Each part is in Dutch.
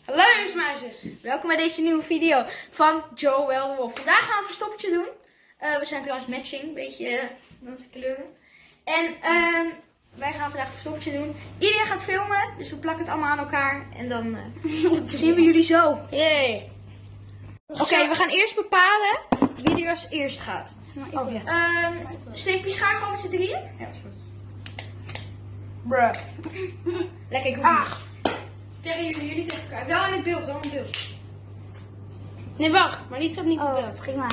Hallo jongens, welkom bij deze nieuwe video van Joel de Wolf. Vandaag gaan we een verstoppertje doen. We zijn trouwens matching, een beetje onze kleuren. En wij gaan vandaag een verstoppertje doen. Iedereen gaat filmen, dus we plakken het allemaal aan elkaar. En dan zien we jullie zo. Yay! Oké, we gaan eerst bepalen wie er als eerst gaat. Sneepje schaar gewoon met z'n drieën? Ja, dat is goed. Bruh. Lekker, ik hoef niet. Tegen jullie tegen elkaar. Wel in het beeld, wel in het beeld. Nee, wacht, maar die staat niet in het beeld. Prima.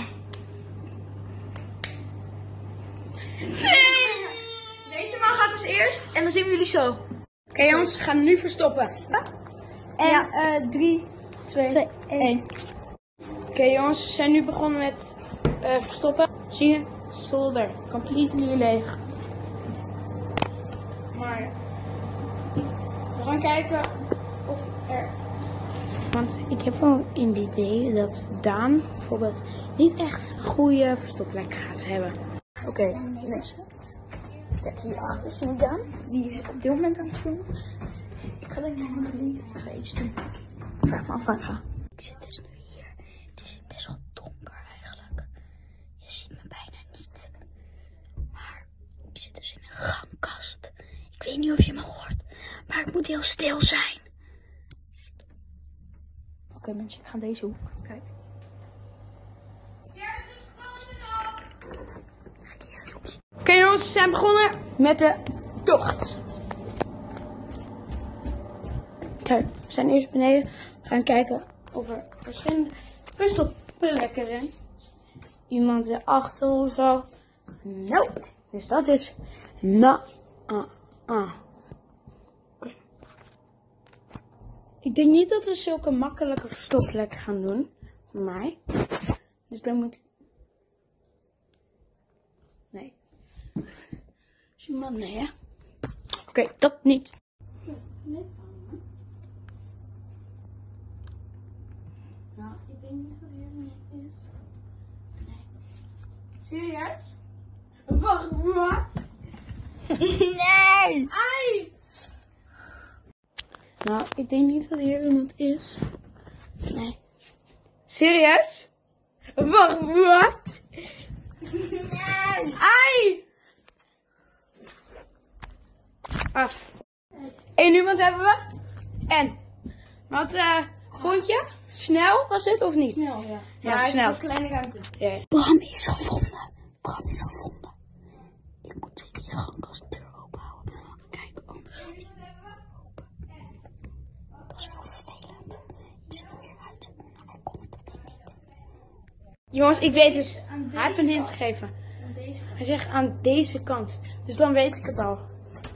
Deze man gaat als eerst en dan zien we jullie zo. Oké jongens, we gaan nu verstoppen. En 3, 2, 1. Oké jongens, we zijn nu begonnen met verstoppen. Zie je? Zolder. Completely leeg. Maar we gaan kijken of er... Want ik heb wel een idee dat Daan bijvoorbeeld niet echt een goede verstopplek gaat hebben. Oké, mensen. Kijk, hierachter zie je Daan. Die is op dit moment aan het filmen. Ik ga denk ik nog doen. Ik ga iets doen. Vraag me af waar ik ga. Ik zit dus nu hier. Het is best wel donker eigenlijk. Je ziet me bijna niet. Maar ik zit dus in een gangkast. Ik weet niet of je me hoort. Maar het moet heel stil zijn. Oké mensen, ik ga deze hoek. Kijk. Oké jongens, we zijn begonnen met de tocht. Kijk, we zijn eerst beneden. We gaan kijken of er verschillende verstopplekken zijn. Iemand erachter of zo. Nope. Dus dat is Okay. Ik denk niet dat we zulke makkelijke verstopplekken gaan doen. Voor mij. Dus dan moet ik... Nee. Nee, hè? Oké, dat niet. Nou, ik denk niet dat hier niet is. Nee. Serieus? Wacht, wat? Nee! Ai! Nou, ik denk niet dat hier iemand is. Nee. Serieus? Wacht, wat? Nee! Ai! Af. Eén iemand hebben we. En? Wat vond je? Snel was het of niet? Snel, ja. Ja, snel. Het is een kleine ruimte. Ja. Bram is gevonden. Bram is gevonden. Ik moet weer die gangkastdeur open houden. Kijk, anders gaat hij open. Dat is heel vervelend. Ik zet hem weer uit. Hij komt er niet. Jongens, ik weet het. Hij heeft een hint gegeven. Hij zegt aan deze kant. Dus dan weet ik het al.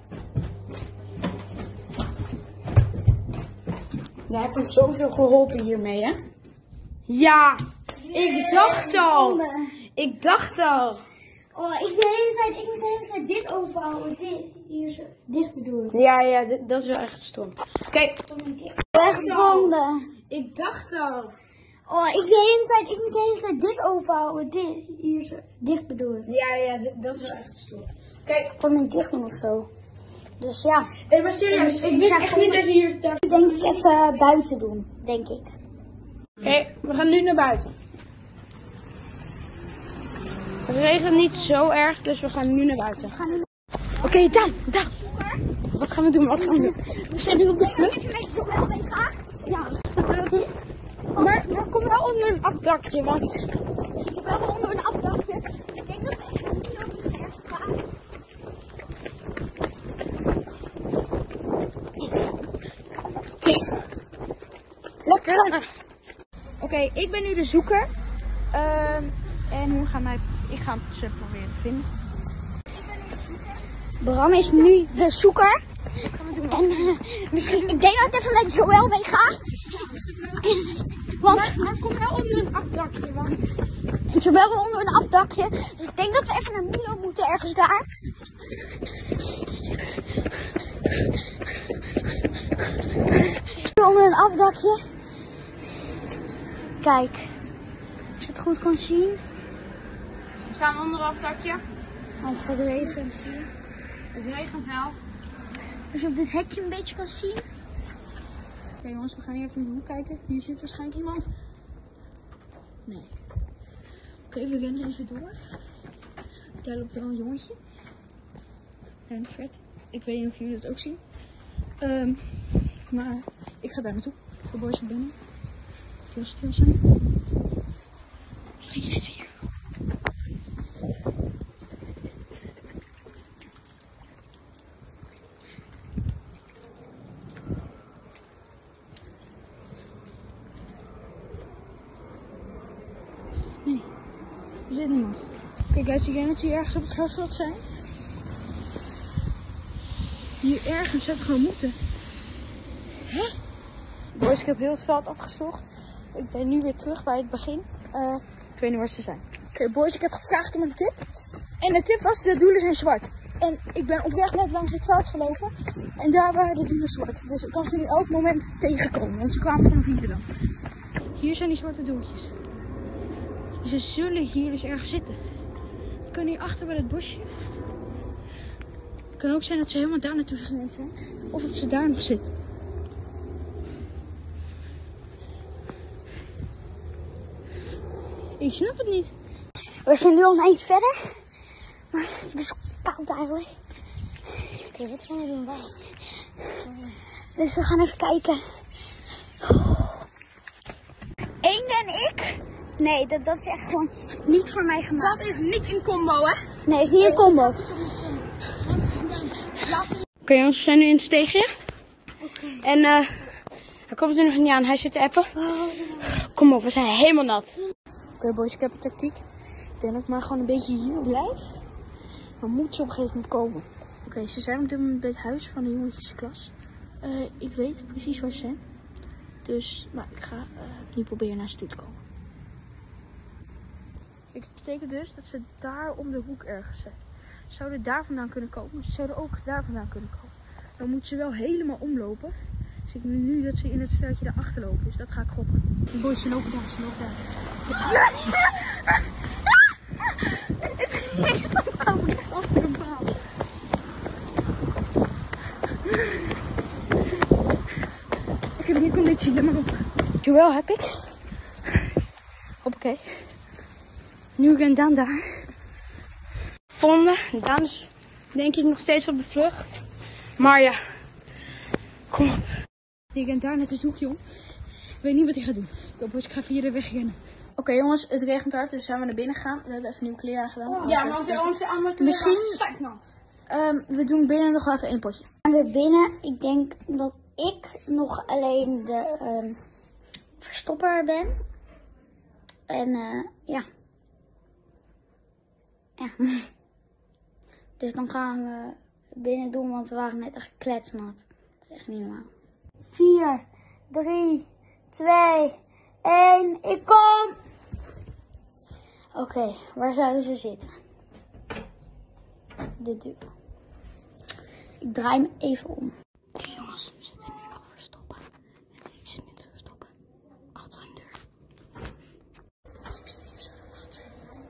Jij hebt hem sowieso geholpen hiermee, hè? Ja! Ik dacht al! Ik dacht al! Oh, ik moest de hele tijd dit openhouden. Dit bedoel ik. Ja, dat is wel echt stom. Kijk, Weggevonden. ik dacht al. Oh, ik moest de hele tijd dit openhouden. Dit bedoel ik. Ja, dat is wel echt stom. Kijk, Ik kon niet dicht doen of zo. Dus ja. maar serieus, ik wist echt niet dat je hier staat. Denk ik even buiten doen, denk ik. Oké, we gaan nu naar buiten. Het regent niet zo erg, dus we gaan nu naar buiten. Oké, Daan. Wat gaan we doen? We zijn nu op de vlucht. Ja, dat doen. Maar kom wel onder een afdakje, want... Ik heb wel onder een afdakje. Ik denk dat we even een kilometer ergens gaan. Lekker. Oké, ik ben nu de zoeker. En ik ga hem ze proberen te vinden. Bram is nu de zoeker. En misschien, ik denk dat ik even met Joel mee ga. Maar kom wel onder een afdakje, want... Joel wil onder een afdakje. Dus ik denk dat we even naar Milo moeten, ergens daar. Onder een afdakje. Kijk, als je het goed kan zien. We staan onder een afdakje. Als het regent, zie je. Het regent wel. Als je op dit hekje een beetje kan zien. Oké jongens, we gaan hier even in de hoek kijken. Hier zit waarschijnlijk iemand. Nee. Oké, we rennen even door. Daar loopt wel een jongetje. En vet. Ik weet niet of jullie dat ook zien. Maar ik ga daar naartoe. Voor boys en binnen. Heel stil zijn. Misschien zijn ze hier. Nee, er zit niemand. Kijk guys, ik denk dat ze hier ergens op het grasveld zijn. Hier ergens heb ik gewoon moeten. Huh? Boys, ik heb heel het veld afgezocht. Ik ben nu weer terug bij het begin. Ik weet niet waar ze zijn. Oké, boys, ik heb gevraagd om een tip. En de tip was, de doelen zijn zwart. En ik ben oprecht net langs het veld gelopen. En daar waren de doelen zwart. Dus ik kan ze nu elk moment tegenkomen. Want ze kwamen vanaf hier dan. Hier zijn die zwarte doeltjes. Ze zullen hier dus ergens zitten. Ze kunnen hier achter bij het bosje. Het kan ook zijn dat ze helemaal daar naartoe gerend zijn. Of dat ze daar nog zitten. Ik snap het niet. We zijn nu al een eind verder. Maar het is best koud eigenlijk. Oké, wat gaan we doen? Waar? Dus we gaan even kijken. Inge en ik. Nee, dat is echt gewoon niet voor mij gemaakt. Dat is niet in combo, hè? Nee, het is niet een combo. Oké jongens, we zijn nu in het steegje. En hij komt er nog niet aan. Hij zit te appen. Kom op, we zijn helemaal nat. Oké boys, ik heb een tactiek. Ik denk dat ik maar gewoon een beetje hier blijf. Dan moet ze op een gegeven moment komen. Oké, ze zijn op dit moment bij het huis van de jongetjesklas. Ik weet precies waar ze zijn. Dus, maar ik ga nu proberen naar ze toe te komen. Kijk, het betekent dus dat ze daar om de hoek ergens zijn. Ze zouden daar vandaan kunnen komen. Ze zouden ook daar vandaan kunnen komen. Dan moeten ze wel helemaal omlopen. Dus ik weet nu dat ze in het straatje daarachter lopen. Dus dat ga ik gokken. De boys zijn ook daar, ze lopen daar. Ik sta namelijk achter een paal. Ik heb geen conditie, let maar op. Joël heb ik. Hoppakee. Nu ik en Daan daar. Vonden. Daan is denk ik nog steeds op de vlucht. Maar ja. Kom op. Ik en daar net een zoekje om. Ik weet niet wat hij gaat doen. Ik ga via de weg rennen. Oké jongens, het regent hard, dus zijn we naar binnen gegaan. We hebben even nieuwe kleren aangedaan. Oh, ja, want onze andere kleren zijn nat. We doen binnen nog wel even één potje. En weer binnen. Ik denk dat ik nog alleen de verstopper ben. En ja. Ja. Dus dan gaan we binnen doen, want we waren net echt kletsnat. Dat is echt niet normaal. 4, 3, 2, 1. Ik kom! Oké, waar zouden ze zitten? De deur. Ik draai me even om. Oké jongens, we zitten nu nog verstoppen. En ik zit nu te verstoppen. Achter een deur. Dus ik zit hier zo achter.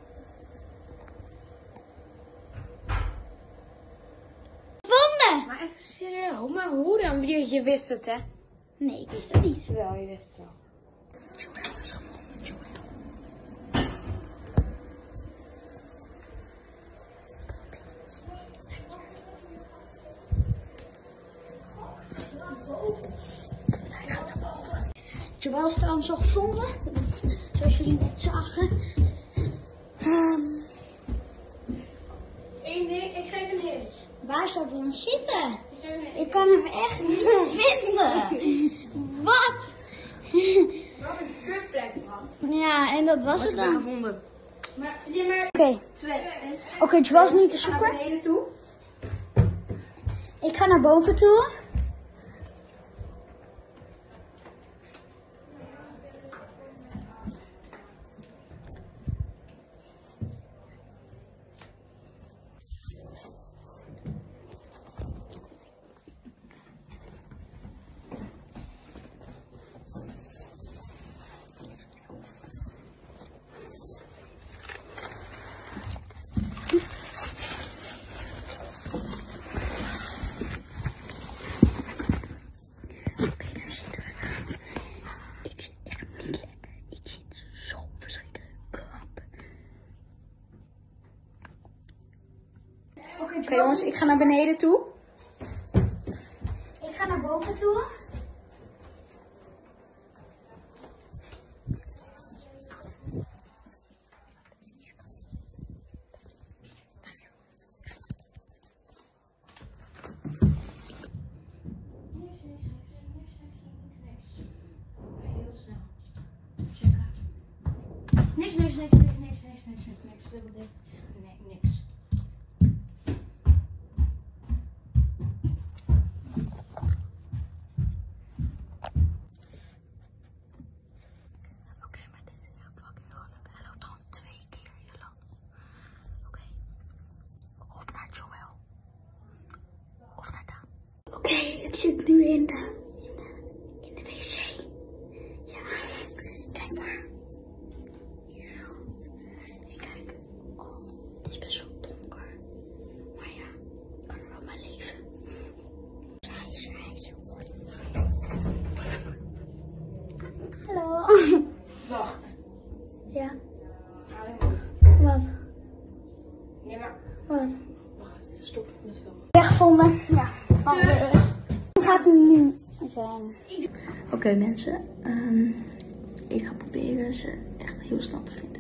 Vonden! Maar even serieus, maar hoe dan? Je wist het, hè? Nee, ik wist dat niet. Wel, je wist het wel. Joël is gevonden, Joël. Hij gaat naar boven. Joël is trouwens al gevonden. Zoals jullie net zagen. Nee, ik geef een hint. Waar zou hij dan zitten? Ik kan hem echt niet vinden. Wat? Wat een kutplek, man. Ja, en dat was het dan. Gevonden. Maar, ja, maar... Oké, Joël is niet te Naar zoeken. beneden toe. Ik ga naar boven toe. jongens, ik ga naar beneden toe. Ik ga naar boven toe. Heel snel. Checken. Niks. Dubbel dik. Nee, niks. Oké, maar dit is heel fucking gelukkig. Hij loopt gewoon 2 keer hier lang. Oké. Of naar Joël. Of naar Daan. Oké, het zit nu in de wc. Ja, kijk maar. Hier zo. En kijk. Oh, het is best wel donker. Maar ja, ik kan er wel maar leven. Hij is hier. Hallo. Wacht. Ja, Hou je mond. wat? Nee, maar. Wat? Wacht, stop met filmen. Weggevonden. Ja. Hoe gaat het nu zijn? Oké, mensen, ik ga proberen ze echt heel snel te vinden.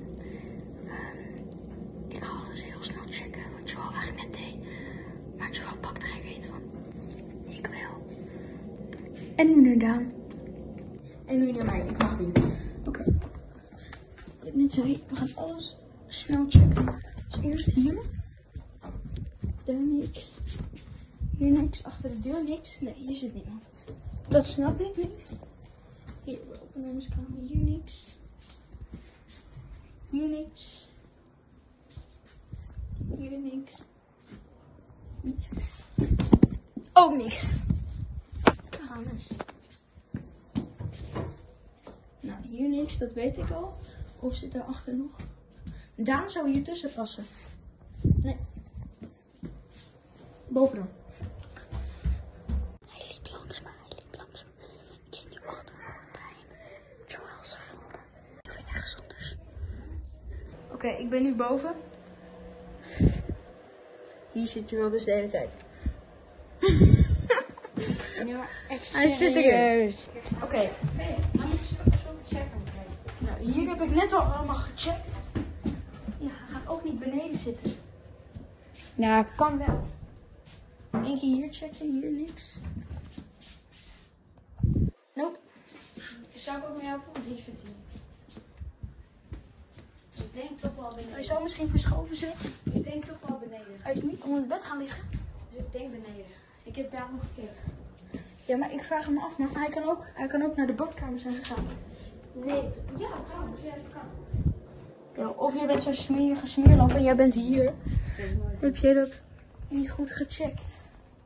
Ik ga alles heel snel checken, wat Joël eigenlijk net deed. Maar Joël pakt er geen reet van. Ik wel. En nu naar Daan. En nu naar mij, ik mag niet. Oké. Wat ik net zei, we gaan alles snel checken. Dus eerst hier. Daar niks. Hier niks, achter de deur niks. Nee, hier zit niemand. Dat snap ik nu. Hier, de opnameskamer, hier niks. Hier niks. Hier niks. Ook niks. Kamers. Nou, hier niks, dat weet ik al. Of zit er achter nog? Daan zou hier tussen passen. Nee. Bovenaan. Hij liep langs me. Ik zit nu achter een gordijn. Joël's gevonden. Ik ben ergens anders. Oké, ik ben nu boven. Hier zit Joël dus de hele tijd. Nee, maar echt Hij zit erin. Oké. Dan moet je zo checken. Nou, hier heb ik net al allemaal gecheckt. Ja, hij gaat ook niet beneden zitten. Nou, kan wel. Eén keer hier checken, hier niks. Nope. Dus zou ik ook mee helpen? Want hier zit hij niet. Ik denk toch wel beneden. Hij zou misschien verschoven zitten. Ik denk toch wel beneden. Hij is niet onder het bed gaan liggen. Dus ik denk beneden. Ik heb daar nog gekeken. Ja, maar ik vraag hem af, man. Hij kan ook naar de badkamer zijn gegaan. Nee. Ja, trouwens. Ja, dat kan. Ja, of je bent zo'n smerige smeerlap en jij bent hier. Heb jij dat niet goed gecheckt?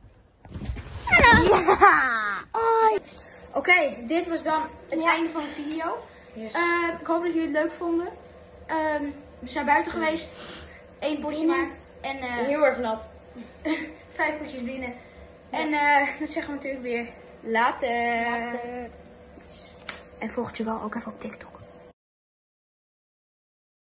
Ja! Oké, dit was dan het einde van de video. Yes. Ik hoop dat jullie het leuk vonden. We zijn buiten geweest. 1 potje maar. En, heel erg nat. 5 potjes binnen. Ja. En dan zeggen we natuurlijk weer later. En volg je wel ook even op TikTok.